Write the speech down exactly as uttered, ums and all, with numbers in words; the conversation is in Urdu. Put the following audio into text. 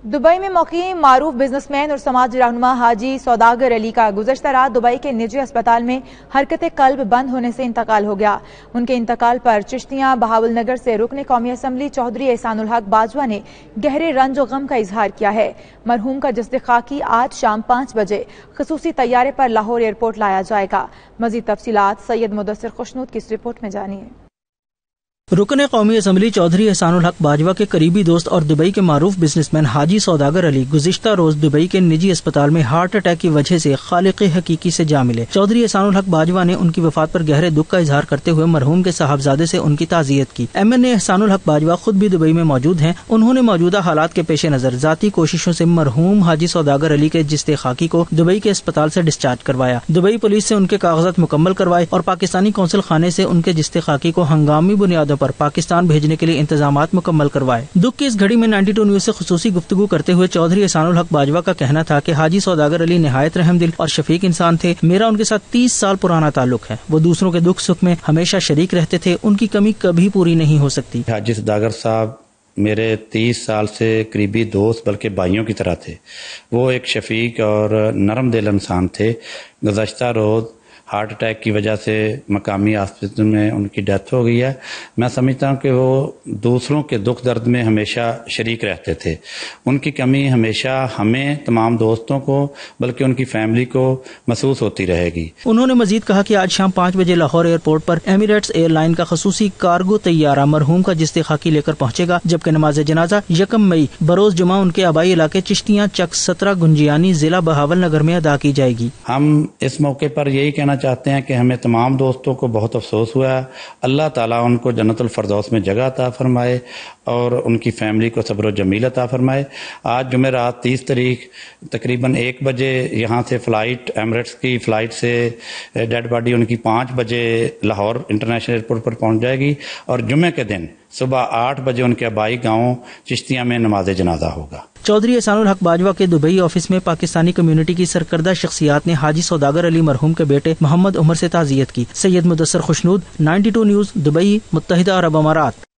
دبئی میں مقیم معروف بزنس مین اور سماجی رہنما حاجی سوداگر علی کا گزشتہ رات دبئی کے نجی اسپتال میں حرکت قلب بند ہونے سے انتقال ہو گیا۔ ان کے انتقال پر چشتیاں بہاول نگر سے رکن قومی اسمبلی چودھری احسان الحق باجوہ نے گہرے رنج و غم کا اظہار کیا ہے۔ مرحوم کا جسد خاکی آج شام پانچ بجے خصوصی طیارے پر لاہور ایئرپورٹ لایا جائے گا۔ مزید تفصیلات سید مدثر خوشنود کی اس رپورٹ میں جانیے۔ رکن قومی اسمبلی چودھری احسان الحق باجوہ کے قریبی دوست اور دبئی کے معروف بزنس مین حاجی سوداگر علی گزشتہ روز دبئی کے نجی اسپتال میں ہارٹ اٹیک کی وجہ سے خالق حقیقی سے جا ملے۔ چودھری احسان الحق باجوہ نے ان کی وفات پر گہرے دکھ کا اظہار کرتے ہوئے مرحوم کے صاحبزادے سے ان کی تعزیت کی۔ ایم این اے احسان الحق باجوہ خود بھی دبئی میں موجود ہیں۔ انہوں نے موجودہ حالات کے پیش نظر ذاتی کوششوں سے مرحوم حاجی سوداگر علی کے جسد خاکی کو دبئی کے اسپتال سے ڈسچارج کروایا۔ دبئی پولیس سے ان کے کاغذات مکمل کروائے اور پاکستانی قونصل خانے سے ان کے جسد خاکی کو ہنگامی بنیادوں پر پاکستان بھیجنے کے لیے انتظامات مکمل کوائے۔ دکھ کی اس گھڑی میں نائنٹی ٹو نیوز سے خصوصی گفتگو کرتے ہوئے چودھری احسان الحق باجوہ کا کہنا تھا کہ حاجی سوداگر علی نہایت رحم دل اور شفیق انسان تھے۔ میرا ان کے ساتھ تیس سال پرانا تعلق ہے۔ وہ دوسروں کے دکھ سکھ میں ہمیشہ شریک رہتے تھے۔ ان کی کمی کبھی پوری نہیں ہو سکتی۔ حاجی سوداگر صاحب میرے تیس سال سے قریبی دوست بلکہ بھائیوں کی طرح تھے۔ وہ ایک شفیق اور نرم دل انسان تھے۔ گزشتہ روز ہارٹ اٹیک کی وجہ سے مقامی ہاسپٹل میں ان کی ڈیتھ ہو گئی ہے۔ میں سمجھتا ہوں کہ وہ دوسروں کے دکھ درد میں ہمیشہ شریک رہتے تھے۔ ان کی کمی ہمیشہ ہمیں تمام دوستوں کو بلکہ ان کی فیملی کو محسوس ہوتی رہے گی۔ انہوں نے مزید کہا کہ آج شام پانچ بجے لاہور ایئرپورٹ پر ایمریٹس ایئر لائن کا خصوصی کارگو طیارہ مرحوم کا جسد خاکی لے کر پہنچے گا، جبکہ نماز جنازہ یکم مئی بروز جمعہ ان کے آبائی علاقے چشتیاں چک سترہ گنجیانی ضلع بہاول نگر میں ادا کی جائے گی۔ ہم اس موقع پر یہی کہنا چاہتے ہیں کہ ہمیں تمام دوستوں کو بہت افسوس ہوا ہے۔ اللہ تعالیٰ ان کو جنت الفردوس میں جگہ عطا فرمائے اور ان کی فیملی کو صبر و جمیل عطا فرمائے۔ آج جمعرات تیس تاریخ تقریباً ایک بجے یہاں سے فلائٹ ایمریٹس کی فلائٹ سے ڈیڈ باڈی ان کی پانچ بجے لاہور انٹرنیشنل ایئرپورٹ پر پہنچ جائے گی اور جمعے کے دن صبح آٹھ بجے ان کے آبائی گاؤں چشتیاں میں نماز جنازہ ہوگا۔ چودھری احسان الحق باجوہ کے دبئی آفس میں پاکستانی کمیونٹی کی سرکردہ شخصیات نے حاجی سوداگر علی مرحوم کے بیٹے محمد عمر سے تعزیت کی۔ Syed Mudassar Khushnood, ninety two news, Dubai, متحدہ عرب امارات۔